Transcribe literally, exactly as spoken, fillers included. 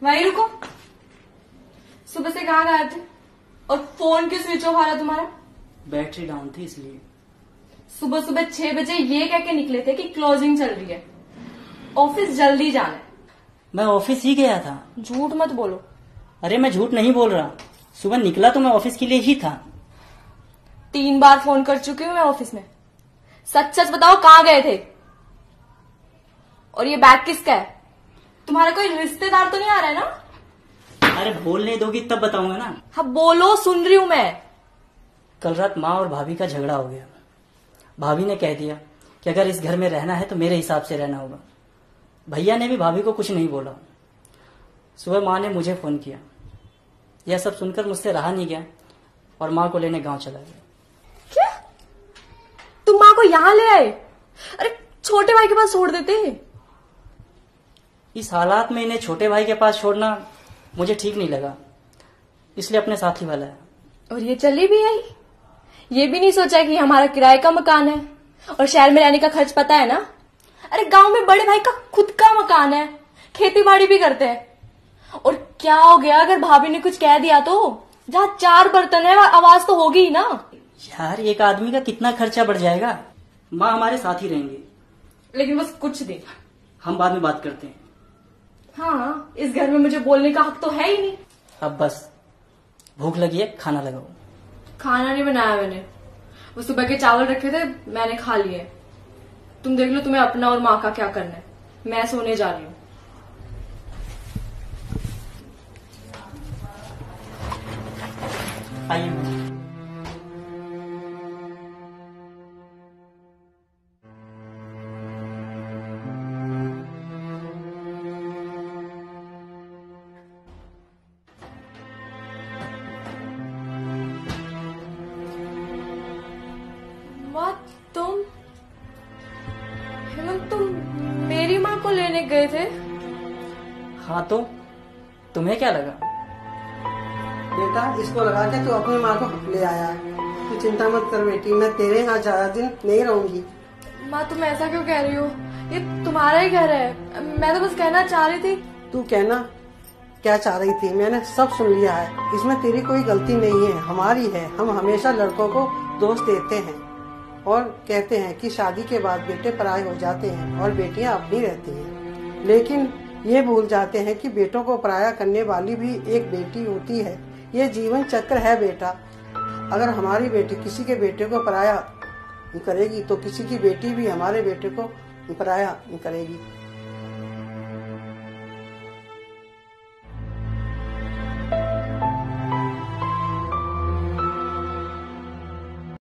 वहीं रुको। सुबह से कहाँ गए थे और फोन क्यों स्विच ऑफ आ रहा तुम्हारा? बैटरी डाउन थी इसलिए। सुबह सुबह छह बजे ये कह के निकले थे कि क्लोजिंग चल रही है, ऑफिस जल्दी जाना है। मैं ऑफिस ही गया था। झूठ मत बोलो। अरे मैं झूठ नहीं बोल रहा, सुबह निकला तो मैं ऑफिस के लिए ही था। तीन बार फोन कर चुकी हूँ मैं ऑफिस में। सच सच बताओ कहाँ गए थे? और ये बैग किसका है? तुम्हारा कोई रिश्तेदार तो नहीं आ रहा है ना? अरे बोलने दोगी तब बताऊंगा ना। हाँ बोलो, सुन रही हूं मैं। कल रात माँ और भाभी का झगड़ा हो गया। भाभी ने कह दिया कि अगर इस घर में रहना है तो मेरे हिसाब से रहना होगा। भैया ने भी भाभी को कुछ नहीं बोला। सुबह माँ ने मुझे फोन किया। यह सब सुनकर मुझसे रहा नहीं गया और माँ को लेने गांव चला गया। क्या? तुम माँ को यहाँ ले आए? अरे छोटे भाई के पास छोड़ देते। इस हालात में इन्हें छोटे भाई के पास छोड़ना मुझे ठीक नहीं लगा, इसलिए अपने साथी वाला है। और ये चली भी आई? ये भी नहीं सोचा कि हमारा किराए का मकान है और शहर में रहने का खर्च पता है ना? अरे गांव में बड़े भाई का खुद का मकान है, खेती बाड़ी भी करते हैं। और क्या हो गया अगर भाभी ने कुछ कह दिया तो? जहाँ चार बर्तन है आवाज तो होगी ही ना। यार एक आदमी का कितना खर्चा बढ़ जाएगा। माँ हमारे साथ ही रहेंगे, लेकिन बस कुछ दिन। हम बाद में बात करते हैं। हाँ, इस घर में मुझे बोलने का हक तो है ही नहीं। अब बस, भूख लगी है, खाना लगाओ। खाना नहीं बनाया मैंने, वो सुबह के चावल रखे थे मैंने खा लिए। तुम देख लो तुम्हें अपना और माँ का क्या करना है। मैं सोने जा रही हूँ। आइए। तुम हेमंत, तुम मेरी माँ को लेने गए थे? हाँ तो तुम्हें क्या लगा? बेटा इसको लगा के तू अपनी माँ को ले आया है। तू चिंता मत कर बेटी, मैं तेरे यहाँ ज्यादा दिन नहीं रहूंगी। माँ तुम ऐसा क्यों कह रही हो? ये तुम्हारा ही घर है। मैं तो बस कहना चाह रही थी। तू कहना क्या चाह रही थी मैंने सब सुन लिया है। इसमें तेरी कोई गलती नहीं है, हमारी है। हम हमेशा लड़कों को दोष देते हैं और कहते हैं कि शादी के बाद बेटे पराये हो जाते हैं और बेटियां अपनी रहती हैं, लेकिन ये भूल जाते हैं कि बेटों को पराया करने वाली भी एक बेटी होती है। ये जीवन चक्र है बेटा। अगर हमारी बेटी किसी के बेटे को पराया करेगी तो किसी की बेटी भी हमारे बेटे को पराया करेगी।